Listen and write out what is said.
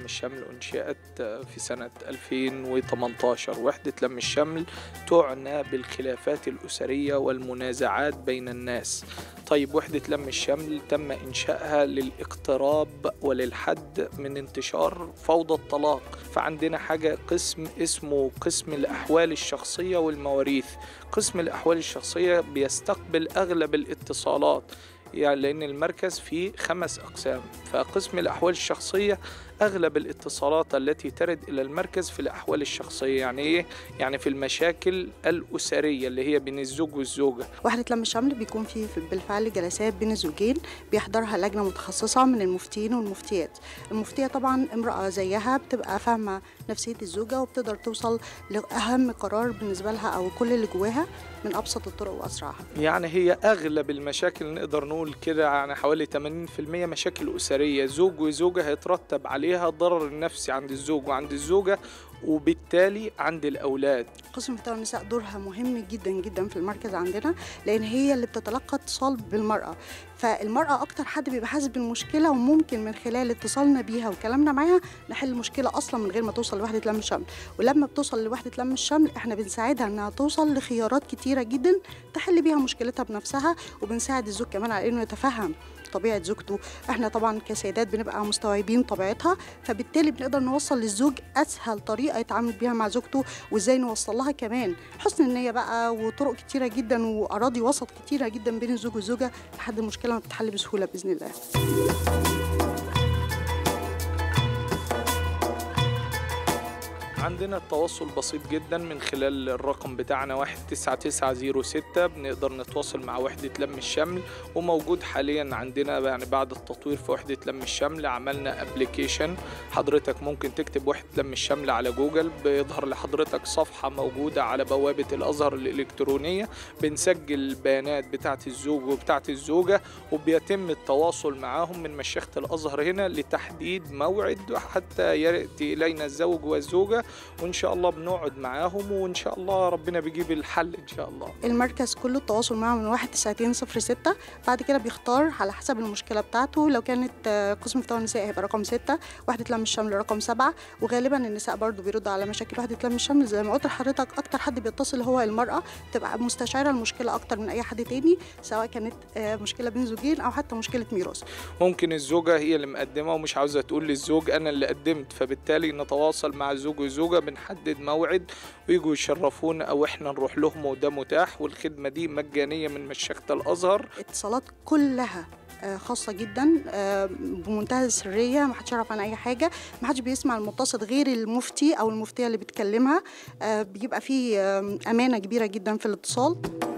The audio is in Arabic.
لم الشمل أنشئت في سنة 2018. وحدة لم الشمل تعنى بالخلافات الأسرية والمنازعات بين الناس. طيب وحدة لم الشمل تم إنشائها للاقتراب وللحد من انتشار فوضى الطلاق. فعندنا حاجة قسم اسمه قسم الأحوال الشخصية والمواريث. قسم الأحوال الشخصية بيستقبل أغلب الاتصالات، يعني لأن المركز فيه 5 أقسام. فقسم الأحوال الشخصية أغلب الاتصالات التي ترد إلى المركز في الأحوال الشخصية. يعني إيه؟ يعني في المشاكل الأسرية اللي هي بين الزوج والزوجة. وحدة لم الشمل بيكون فيه بالفعل جلسات بين الزوجين بيحضرها لجنة متخصصة من المفتين والمفتيات. المفتية طبعا امرأة زيها بتبقى فاهمة نفسية الزوجة وبتقدر توصل لأهم قرار بالنسبة لها أو كل اللي جواها من أبسط الطرق وأسرعها. يعني هي أغلب المشاكل نقدر نقول كده، يعني حوالي 80% مشاكل أسرية زوج وزوجة هيترتب عليها ضرر نفسي عند الزوج وعند الزوجة وبالتالي عند الأولاد. قسم محتوى النساء دورها مهم جدا جدا في المركز عندنا، لأن هي اللي بتتلقى اتصال بالمرأة. فالمرأة أكتر حد بيبقى حاسس بالمشكلة، وممكن من خلال اتصالنا بيها وكلامنا معاها نحل المشكلة أصلا من غير ما توصل لوحدة لم الشمل. ولما بتوصل لوحدة لم الشمل احنا بنساعدها إنها توصل لخيارات كتيرة جدا تحل بيها مشكلتها بنفسها، وبنساعد الزوج كمان على إنه يتفهم طبيعة زوجته. احنا طبعا كسيدات بنبقى مستوعبين طبيعتها، فبالتالي بنقدر نوصل للزوج اسهل طريقه يتعامل بيها مع زوجته، وازاي نوصل لها كمان حسن النيه بقى وطرق كتيره جدا واراضي وسط كتيره جدا بين الزوج والزوجه لحد المشكله ما بتتحل بسهوله باذن الله. عندنا التواصل بسيط جدا من خلال الرقم بتاعنا 19906. بنقدر نتواصل مع وحدة لم الشمل، وموجود حاليا عندنا يعني بعد التطوير في وحدة لم الشمل عملنا ابليكيشن. حضرتك ممكن تكتب وحدة لم الشمل على جوجل، بيظهر لحضرتك صفحة موجودة على بوابة الأزهر الإلكترونية. بنسجل البيانات بتاعة الزوج وبتاعة الزوجة، وبيتم التواصل معاهم من مشيخة الأزهر هنا لتحديد موعد حتى يأتي إلينا الزوج والزوجة، وإن شاء الله بنقعد معاهم، وإن شاء الله ربنا بيجيب الحل إن شاء الله. المركز كله التواصل معه من 19206. بعد كده بيختار على حسب المشكلة بتاعته. لو كانت قسم محتوى النساء هيبقى رقم 6، وحدة لم الشمل رقم 7. وغالبا النساء برضو بيردوا على مشاكل وحدة لم الشمل. زي ما قلت لحضرتك أكتر حد بيتصل هو المرأة، تبقى مستشعرة المشكلة أكتر من أي حد تاني، سواء كانت مشكلة بين زوجين أو حتى مشكلة ميراث. ممكن الزوجة هي اللي مقدمة ومش عاوزة تقول للزوج أنا اللي قدمت، فبالتالي نتواصل مع الزوج والزوجة، بنحدد موعد ويجوا يشرفونا أو إحنا نروح لهم، وده متاح. والخدمة دي مجانية من مشيخة الأزهر. اتصالات كلها خاصة جدا بمنتهى السرية، ما حدش يعرف عن أي حاجة، ما حدش بيسمع المتصل غير المفتي أو المفتية اللي بتكلمها. بيبقى فيه أمانة كبيرة جدا في الاتصال.